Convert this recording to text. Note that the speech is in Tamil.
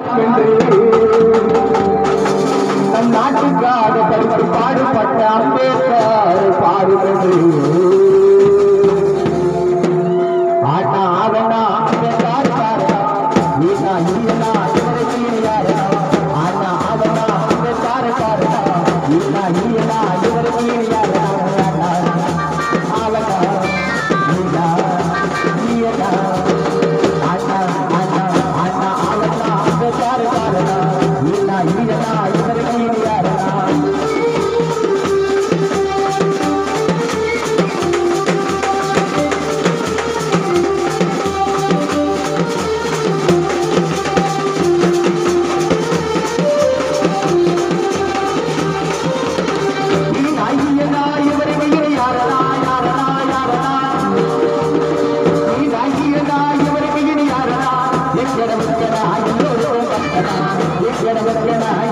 நம் நாட்டுக்காக படித்து பாடுபட்ட அம்பேத்கர் பாடுபட்டு ஆட்டா ஆகனா அம்பேத்கர் பாருடா வீணா இல்லையா இவருக்கு யாரா ஆட்டா ஆகனா அம்பேத்கர் பாருடா வீணா இல்லையா இவருக்கு யாரா ஆகனா வீணா இல்லையா ஆட்டா ஆட்டா ஆட்டா ஆகனா அம்பேத்கர் பாருடா வீணா இல்லையா இவருக்கு யாரா Get